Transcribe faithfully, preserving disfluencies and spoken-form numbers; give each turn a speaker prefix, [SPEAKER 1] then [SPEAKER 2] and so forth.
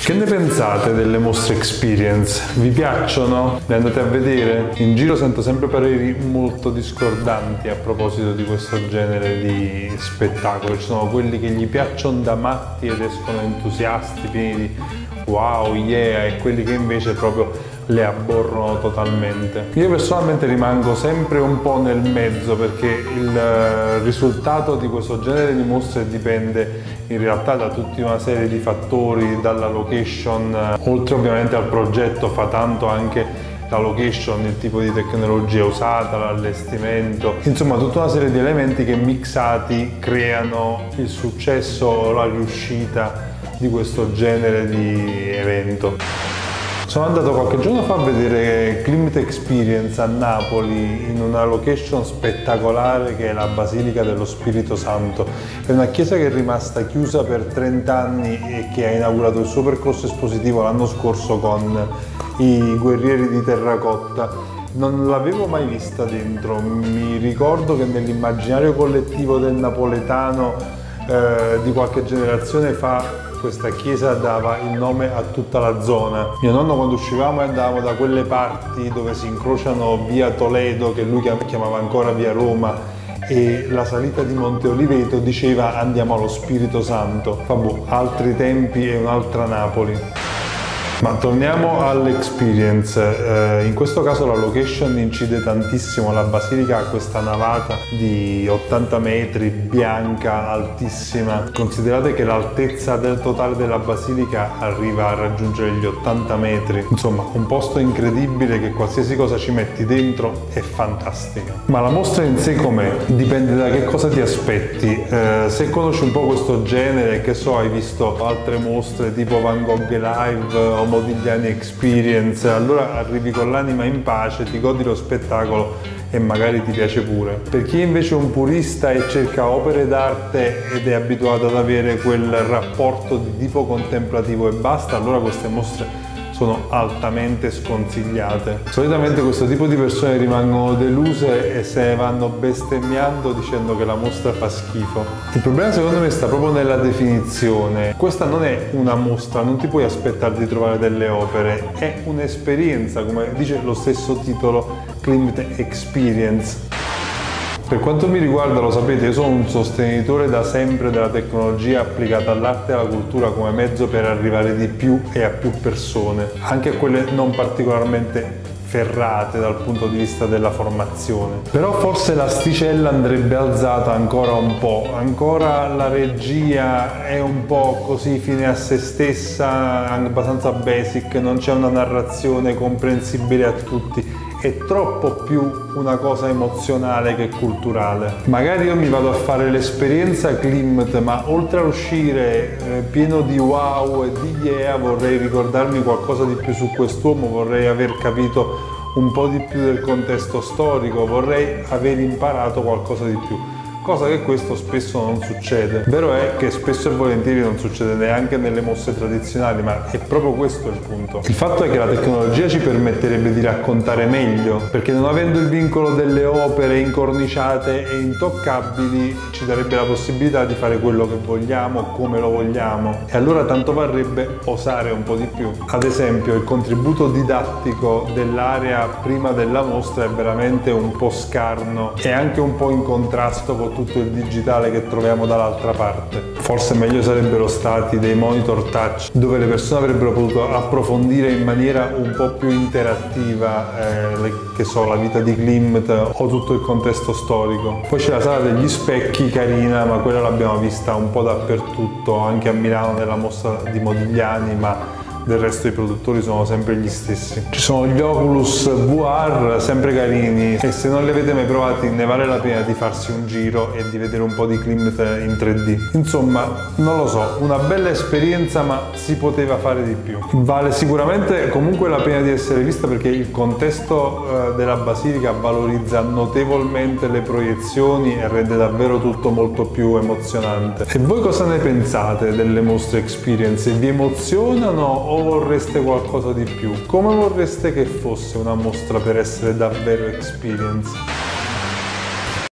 [SPEAKER 1] Che ne pensate delle mostre experience? Vi piacciono? Le andate a vedere? In giro sento sempre pareri molto discordanti a proposito di questo genere di spettacolo. Ci sono quelli che gli piacciono da matti ed escono entusiasti, pieni di wow, yeah, e quelli che invece proprio le abborrono totalmente. Io personalmente rimango sempre un po' nel mezzo, perché il risultato di questo genere di mostre dipende in realtà da tutta una serie di fattori, dalla location, oltre ovviamente al progetto fa tanto anche la location, il tipo di tecnologia usata, l'allestimento, insomma tutta una serie di elementi che mixati creano il successo o la riuscita di questo genere di evento. Sono andato qualche giorno fa a vedere Klimt Experience a Napoli, in una location spettacolare che è la Basilica dello Spirito Santo. È una chiesa che è rimasta chiusa per trenta anni e che ha inaugurato il suo percorso espositivo l'anno scorso con i guerrieri di terracotta. Non l'avevo mai vista dentro, mi ricordo che nell'immaginario collettivo del napoletano eh, di qualche generazione fa questa chiesa dava il nome a tutta la zona. Mio nonno, quando uscivamo e andavamo da quelle parti dove si incrociano via Toledo, che lui chiamava ancora via Roma, e la salita di Monte Oliveto, diceva andiamo allo Spirito Santo. Vabbè, altri tempi e un'altra Napoli. Ma torniamo all'experience. Eh, in questo caso la location incide tantissimo. La basilica ha questa navata di ottanta metri, bianca, altissima. Considerate che l'altezza del totale della basilica arriva a raggiungere gli ottanta metri. Insomma, un posto incredibile che qualsiasi cosa ci metti dentro è fantastica. Ma la mostra in sé com'è? Dipende da che cosa ti aspetti. Eh, se conosci un po' questo genere, che so, hai visto altre mostre tipo Van Gogh Live o Modigliani Experience, allora arrivi con l'anima in pace, ti godi lo spettacolo e magari ti piace pure. Per chi invece è un purista e cerca opere d'arte ed è abituato ad avere quel rapporto di tipo contemplativo e basta, allora queste mostre sono altamente sconsigliate. Solitamente questo tipo di persone rimangono deluse e se ne vanno bestemmiando dicendo che la mostra fa schifo. Il problema secondo me sta proprio nella definizione. Questa non è una mostra, non ti puoi aspettare di trovare delle opere, è un'esperienza, come dice lo stesso titolo, Klimt Experience. Per quanto mi riguarda, lo sapete, io sono un sostenitore da sempre della tecnologia applicata all'arte e alla cultura come mezzo per arrivare di più e a più persone, anche a quelle non particolarmente ferrate dal punto di vista della formazione. Però forse l'asticella andrebbe alzata ancora un po', ancora la regia è un po' così fine a se stessa, abbastanza basic, non c'è una narrazione comprensibile a tutti. È troppo più una cosa emozionale che culturale. Magari io mi vado a fare l'esperienza Klimt, ma oltre a uscire eh, pieno di wow e di yeah, vorrei ricordarmi qualcosa di più su quest'uomo, vorrei aver capito un po' di più del contesto storico, vorrei aver imparato qualcosa di più. Cosa che questo spesso non succede. Vero è che spesso e volentieri non succede neanche nelle mostre tradizionali, ma è proprio questo il punto. Il fatto è che la tecnologia ci permetterebbe di raccontare meglio, perché non avendo il vincolo delle opere incorniciate e intoccabili ci darebbe la possibilità di fare quello che vogliamo, come lo vogliamo, e allora tanto varrebbe osare un po' di più. Ad esempio, il contributo didattico dell'area prima della mostra è veramente un po' scarno e anche un po' in contrasto con tutto il digitale che troviamo dall'altra parte. Forse meglio sarebbero stati dei monitor touch dove le persone avrebbero potuto approfondire in maniera un po' più interattiva eh, le, che so, la vita di Klimt o tutto il contesto storico. Poi c'è la sala degli specchi, carina, ma quella l'abbiamo vista un po' dappertutto, anche a Milano nella mostra di Modigliani, ma del resto i produttori sono sempre gli stessi. Ci sono gli Oculus V R, sempre carini, e se non li avete mai provati ne vale la pena di farsi un giro e di vedere un po' di Klimt in tre D. Insomma, non lo so, una bella esperienza, ma si poteva fare di più. Vale sicuramente comunque la pena di essere vista perché il contesto eh, della basilica valorizza notevolmente le proiezioni e rende davvero tutto molto più emozionante. E voi cosa ne pensate delle mostre experience? Vi emozionano o vorreste qualcosa di più? Come vorreste che fosse una mostra per essere davvero experience?